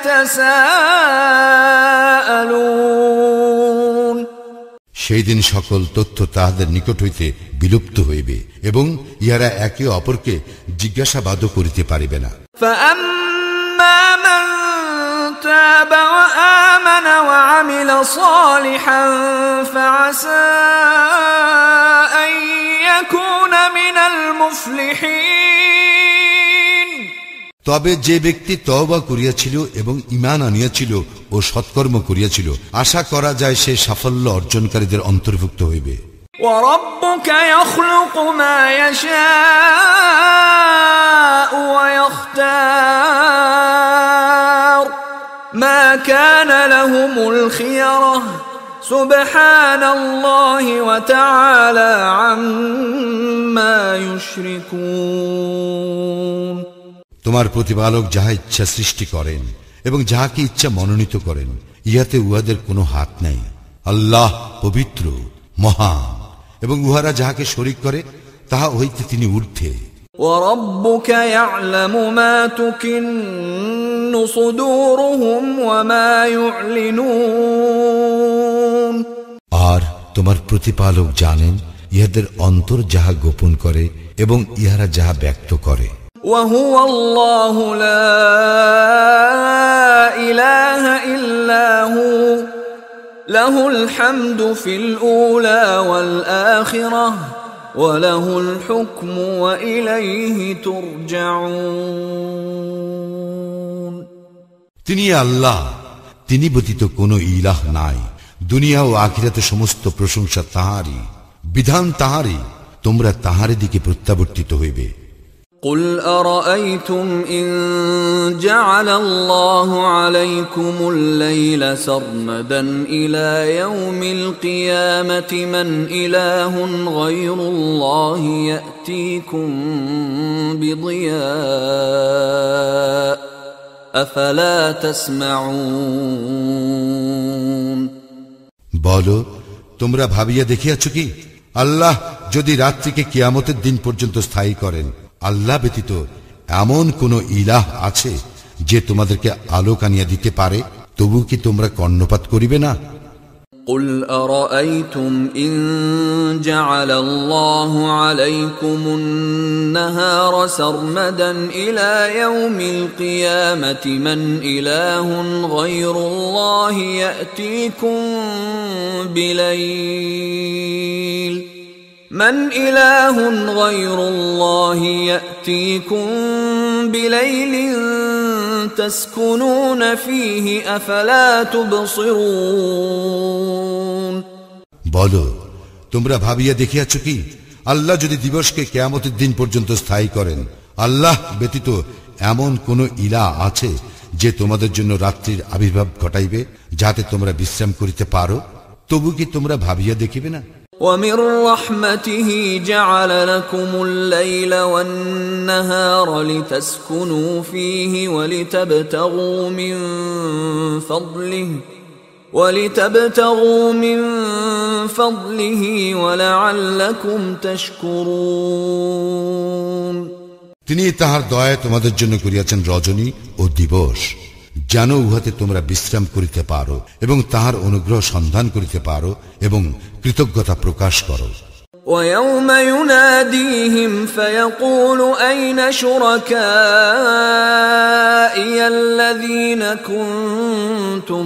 يتساءلون সেই দিন সকল তথ্য তাহাদের নিকট হইতে বিলুপ্ত হইবে এবং ইহারা একে অপরকে জিজ্ঞাসাবাদও করিতে পারিবে না। فأما من تاب وآمن وعمل صالحا فعسى أن يكون من المفلحين তবে যে ব্যক্তি তওবা করিয়াছিল এবং ঈমান আনিয়াছিল ও সৎকর্ম করিয়াছিল, আশা করা যায় সে সাফল্য অর্জনকারীদের অন্তর্ভুক্ত হইবে। وَرَبُّكَ يَخْلُقُ مَا يَشَاءُ وَيَخْتَارُ مَا كَانَ لَهُمُ الْخِيَرَةُ سُبْحَانَ اللَّهِ وَتَعَالَى عَمَّا يُشْرِكُونَ তোমার প্রতিপালক যাহা ইচ্ছা সৃষ্টি করেন এবং যাহাকে ইচ্ছা মনোনীত করেন, ইহাতে উহাদের কোনো হাত নাই। আল্লাহ পবিত্র, মহান, এবং উহারা যাহাকে শরীক করে তাহা হইতে তিনি ঊর্ধ্বে। وَرَبُّكَ يَعْلَمُ مَا تُكِنُّ صُدُورُهُمْ وَمَا يُعْلِنُونَ আর তোমার প্রতিপালক জানেন ইহাদের অন্তর যাহা গোপন করে এবং ইহারা যাহা ব্যক্ত করে। وَهُوَ اللَّهُ لَا إِلَٰهَ إِلَّا هُوَ لَهُ الْحَمْدُ فِي الْأُولَى وَالْآخِرَةِ وَلَهُ الْحُكْمُ وَإِلَيْهِ تُرْجَعُونَ তিনি আল্লাহ, তিনি ব্যতীত কোনো ইলাহ নাই। দুনিয়া ও আখিরাতে সমস্ত প্রশংসা তাহারই, বিধান তাহারই, তোমরা তাহারই দিকে প্রত্যাবর্তিত হইবে। قُلْ أَرَأَيْتُمْ إِنْ جَعَلَ اللَّهُ عَلَيْكُمُ اللَّيْلَ سَرْمَدًا إِلَى يَوْمِ الْقِيَامَةِ مَنْ إِلَٰهٌ غَيْرُ اللَّهِ يَأْتِيكُمْ بِضِيَاءٍ أَفَلَا تَسْمَعُونَ বলো, তোমরা ভাবিয়া দেখিয়াছ কি, আল্লাহ যদি রাত্রিকে কিয়ামতের দিন পর্যন্ত স্থায়ী করেন, আল্লাহ ব্যতীত এমন কোন ইলাহ আছে যে তোমাদেরকে আলোক আনিয়া দিতে পারে? তবু কি তোমরা কর্ণপাত করিবে না? قُلْ أَرَأَيْتُمْ إِنْ جَعَلَ اللَّهُ عَلَيْكُمُ النَّهَارَ سَرْمَدًا إِلَى يَوْمِ الْقِيَامَةِ مَنْ إِلَٰهٌ غَيْرُ اللَّهِ يَأْتِيكُمْ بِلَيْلٍ من إله غير الله يأتيكم بليل تسكنون فيه أفلا تبصرون বলো, তোমরা ভাবিয়া দেখিয়াছ কি, আল্লাহ যদি দিবসকে কিয়ামতের দিন পর্যন্ত স্থায়ী করেন, আল্লাহ ব্যতীত এমন কোন ইলাহ আছে যে তোমাদের জন্য রাত্রির আবির্ভাব ঘটাইবে, যাতে তোমরা বিশ্রাম করিতে পারো? তবু কি তোমরা ভাবিয়া দেখিবে না? وَمِن رَّحْمَتِهِ جَعَلَ لَكُمُ اللَّيْلَ وَالنَّهَارَ لِتَسْكُنُوا فِيهِ وَلِتَبْتَغُوا مِن فَضْلِهِ وَلَعَلَّكُمْ تَشْكُرُونَ তিনি তাহার দয়া তোমাদের জন্য করিয়াছেন রজনী ও দিবস, যেন উহাতে তোমরা বিশ্রাম করিতে পারো এবং তাহার অনুগ্রহ সন্ধান করিতে পারো এবং কৃতজ্ঞতা প্রকাশ করো। ويوم يناديهم فيقول أين شركائي الذين كنتم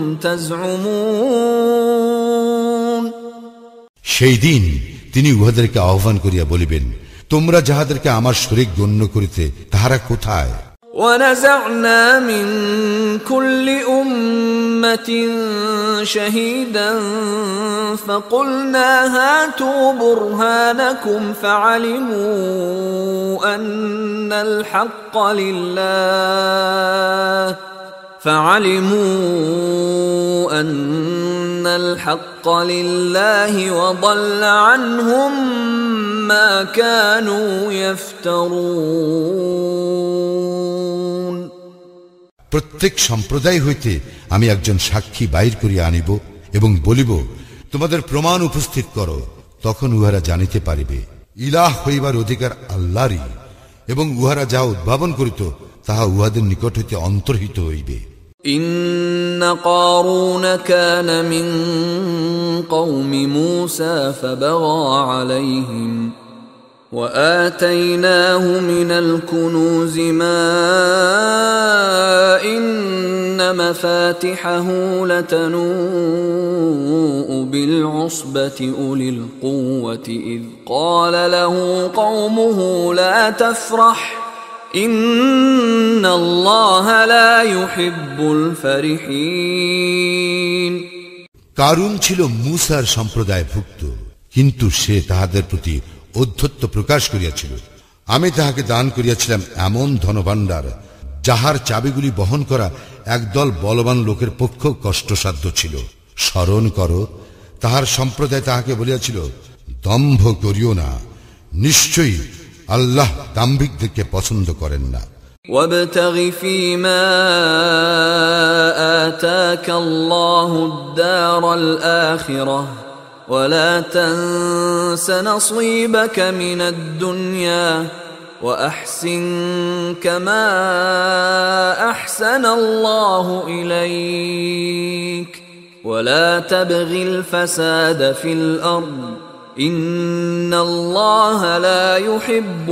تزعمون সেই দিন তিনি উহাদেরকে আহ্বান করিয়া বলিবেন, তোমরা যাহাদেরকে আমার শরীক গণ্য করিতে তাহারা কোথায়? ونزعنا من كل أمة شهيدا فقلنا هاتوا برهانكم فعلموا أن الحق لله وضل عنهم ما كانوا يفترون প্রত্যেক সম্প্রদায় হইতে আমি একজন সাক্ষী বাইর করিয়া আনিব এবং বলিব, তোমাদের প্রমাণ উপস্থিত করো। তখন উহারা জানিতে পারিবে ইলাহ হইবার অধিকার আল্লাহরই, এবং উহারা যা উদ্ভাবন করিত তাহা উহাদের নিকট হইতে অন্তর্হিত হইবে। إن قارون كان من قوم موسى فبغى عليهم وآتيناه من الكنوز ما إن مفاتحه لتنوء بالعصبة أولي القوة إذ قال له قومه لا تفرح إن الله لا يحب الفرحين কারুন ছিল মূসার সম্প্রদায়ভুক্ত, কিন্তু সে তাহাদের প্রতি ঔদ্ধত্য প্রকাশ করিয়াছিল। আমি তাহাকে দান করিয়াছিলাম এমন ধনভাণ্ডার যাহার চাবিগুলি বহন করা একদল বলবান লোকের পক্ষ কষ্টসাধ্য ছিল। স্মরণ করো, তাহার সম্প্রদায় তাহাকে বলিয়াছিল, দম্ভ করিও না, নিশ্চয়ই আল্লাহ দাম্ভিকদেরকে পছন্দ করেন না। وابتغ فيما آتاك الله الدار الآخرة ولا تنس نصيبك من الدنيا وأحسن كما أحسن الله إليك ولا تبغ الفساد في الأرض إن الله لا يحب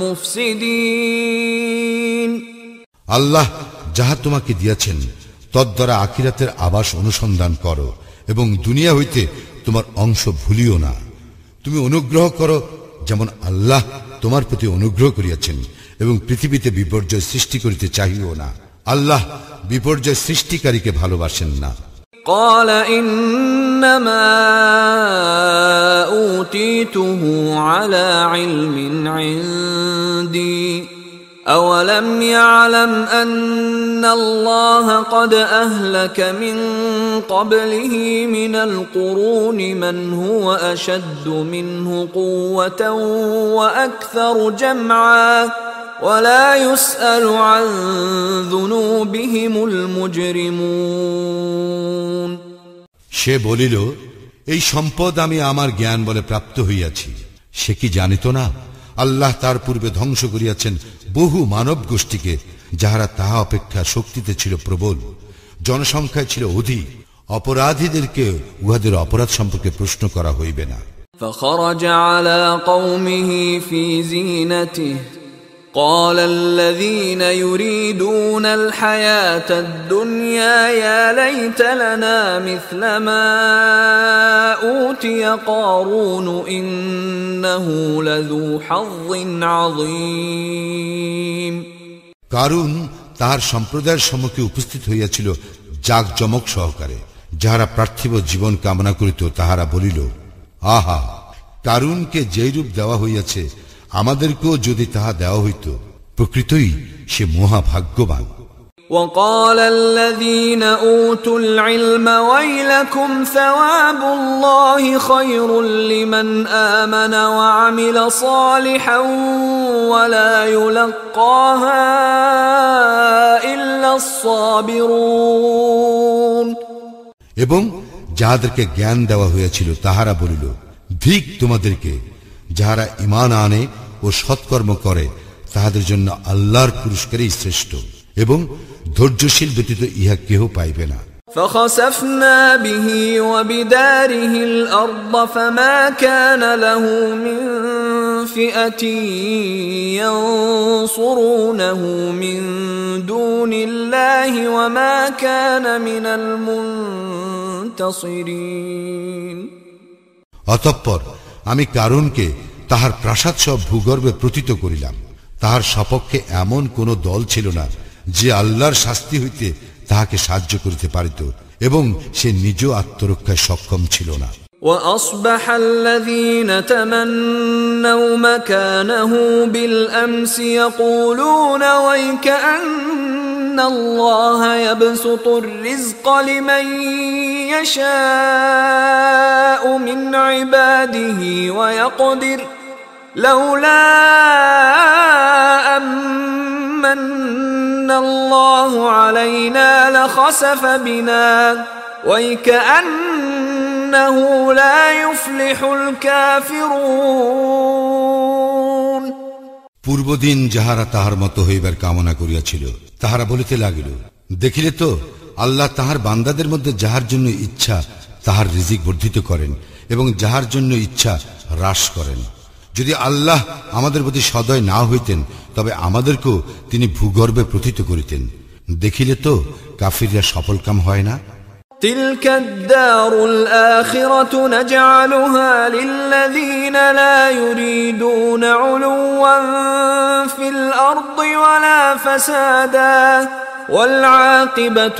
المفسدين আল্লাহ যাহা তোমাকে দিয়াছেন তদ্বারা আখিরাতের আবাস অনুসন্ধান করো এবং দুনিয়া হইতে তোমার অংশ ভুলিও না। তুমি অনুগ্রহ করো যেমন আল্লাহ তোমার প্রতি অনুগ্রহ করিয়াছেন, এবং পৃথিবীতে বিপর্যয় সৃষ্টি করিতে চাহিও না। আল্লাহ বিপর্যয় সৃষ্টিকারীকে ভালোবাসেন না। قال إنما أوتيته على علم عندي أولم يعلم أن الله قد أهلك من قبله من القرون من هو أشد منه قوة وأكثر جمعا ولا يسأل عن ذنوبهم المجرمون সে বলিল, এই সম্পদ আমি আমার জ্ঞান বলে প্রাপ্ত হইয়াছি। সে কি জানিত না আল্লাহ তার পূর্বে ধ্বংস করিয়াছেন বহু মানব গোষ্ঠীকে, যাহারা তাহা অপেক্ষা শক্তিতে ছিল প্রবল, জনসংখ্যায় ছিল অধিক। অপরাধীদেরকে উহাদের অপরাধ সম্পর্কে প্রশ্ন করা হইবে না। فخرج على قومه في زينته قال الذين يريدون الحياة الدنيا يا ليت لنا مثل ما أوتي قارون إنه لذو حظ عظيم কারুন তাহার সম্প্রদায়ের সম্মুখে উপস্থিত হইয়াছিল জাকজমক সহকারে। যাহারা পার্থিব জীবন কামনা করিত তাহারা বলিল, আহা, কারুনকে যেরূপ দেওয়া হইয়াছে আমাদেরকেও যদি তাহা দেওয়া হইত, প্রকৃতই সে মহাভাগ্যবান। وقال الذين أوتوا العلم ويلكم ثواب الله خير لمن آمن وعمل صالحا ولا يلقاها إلا الصابرون এবং যাহাদেরকে জ্ঞান দেওয়া হইয়াছিল তাহারা বলিল, ধিক তোমাদেরকে, যাহারা ঈমান আনে ও সৎকর্ম করে তাহাদের জন্য আল্লাহর পুরস্কারই শ্রেষ্ঠ, এবং ধৈর্যশীল ব্যতীত ইহা কেহ পাইবে না। فخسفنا به وبداره الأرض فما كان له من فئة ينصرونه من دون الله وما كان من المنتصرين অতঃপর আমি কারুনকে তাহার প্রাসাদ সব ভূগর্ভে প্রতীত করিলাম। তাহার সপক্ষে এমন কোন দল ছিল না যে আল্লাহর শাস্তি হইতে তাহাকে সাহায্য করিতে পারিত, এবং সে নিজ আত্মরক্ষায় সক্ষম ছিল না। وأصبح الذين تمنوا مكانه بالأمس يقولون ويكأن الله يبسط الرزق لمن يشاء من عباده ويقدر لولا أمن الله علينا لخسف بنا ويكأنه لا يفلح الكافرون পূর্বদিন যাহারা তাহার মতো হইবার কামনা করিয়াছিল তাহারা বলিতে লাগিল, দেখিলে তো আল্লাহ তাহার বান্দাদের মধ্যে যাহার জন্য ইচ্ছা তাহার রিজিক বর্ধিত করেন এবং যাহার জন্য ইচ্ছা হ্রাস করেন। যদি আল্লাহ আমাদের প্রতি সদয় না হইতেন তবে আমাদেরকেও তিনি ভূগর্ভে প্রথিত করিতেন। দেখিলে তো কাফিররা সফলকাম হয় না। تلك الدار الآخرة نجعلها للذين لا يريدون علوا في الأرض ولا فسادا والعاقبة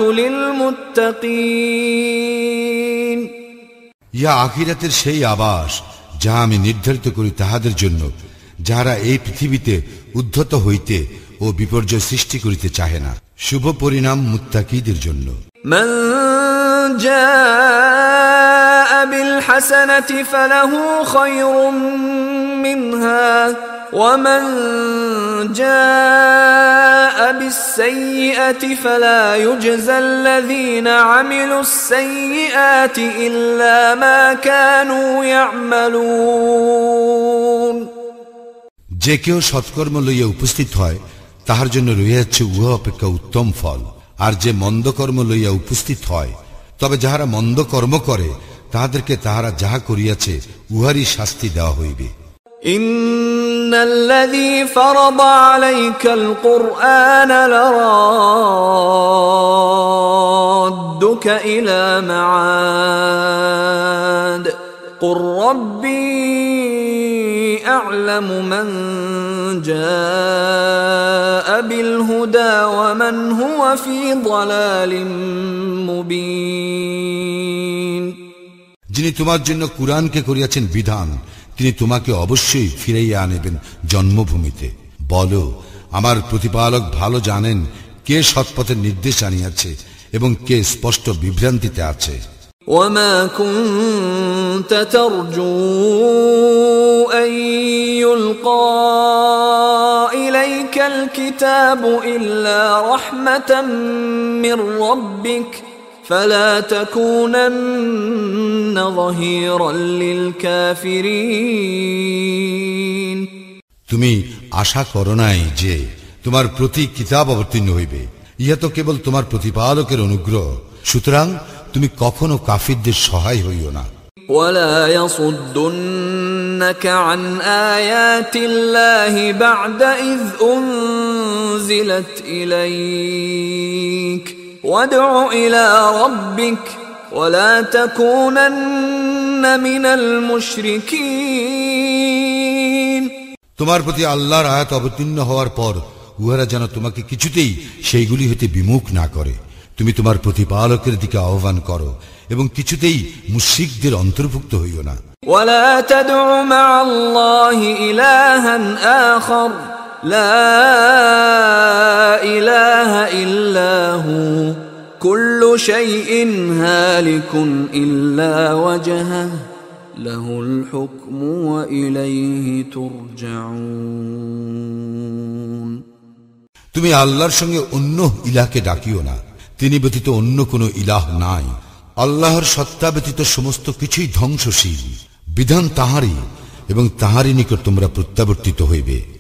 للمتقين ইয়া আখিরাতের সেই আবাস যা আমি নির্ধারিত করি তাহাদের জন্য যাহারা এই পৃথিবীতে উদ্ধত হইতে ও বিপর্যয় সৃষ্টি করিতে চাহে না। শুভ পরিণাম মুত্তাকীদের জন্য। من جاء بالحسنة فله خير منها ومن جاء بالسيئة فلا يجزى الذين عملوا السيئات إلا ما كانوا يعملون যে কেউ সৎকর্ম লইয়া উপস্থিত হয় তাহার জন্য রহিয়াছে উহা অপেক্ষা উত্তম ফল, আর যে মন্দ কর্ম লইয়া উপস্থিত হয় তবে যাহারা মন্দ কর্ম করে তাহাদেরকে তাহারা যাহা করিয়াছে উহারই শাস্তি দেওয়া হইবে। ইন্নাল্লাযী ফারাদা আলাইকাল কুরআন লারাদ্দুকা ইলা মাআদ কুর রাব্বী আ'লামু মান জাআ বিল হুদা ওয়া মান হুয়া ফী দালালিম মুবিন। যিনি তোমার জন্য কুরআনকে করিয়াছেন বিধান তিনি তোমাকে অবশ্যই ফিরাইয়া আনিবেন জন্মভূমিতে। বলো, আমার প্রতিপালক ভালো জানেন কে সৎপথের নির্দেশ আনিয়াছে এবং কে স্পষ্ট বিভ্রান্তিতে আছে। وما كنت ترجو أن يلقى إليك الكتاب إلا رحمة من ربك فلا تكونن ظهيرا للكافرين তুমি আশা করো নাই যে তোমার প্রতি কিতাব অবতীর্ণ হইবে, ইহা তো কেবল তোমার প্রতিপালকের অনুগ্রহ, সুতরাং তুমি কখনো কাফিরদের সহায় হইও না। ولا يصدنك عن آيات الله بعد إذ أنزلت إليك وادع إلى ربك ولا تكونن من المشركين তোমার প্রতি আল্লাহর আয়াত অবতীর্ণ হওয়ার পর উহারা যেন তোমাকে কিছুতেই সেইগুলি হইতে বিমুখ না করে। তুমি তোমার প্রতিপালকের দিকে আহ্বান করো এবং কিছুতেই মুশরিকদের অন্তর্ভুক্ত হইও না। ولا تدع مع الله إلها آخر لا إله إلا هو كل شيء هالك إلا وجهه له الحكم وإليه ترجعون তুমি আল্লাহর সঙ্গে অন্য ইলাহকে ডাকিও না, তিনি ব্যতীত অন্য কোনো ইলাহ নাই। আল্লাহর সত্তা ব্যতীত সমস্ত কিছুই ধ্বংসশীল, বিধান তাহারই এবং তাহারই নিকট তোমরা প্রত্যাবর্তিত হইবে।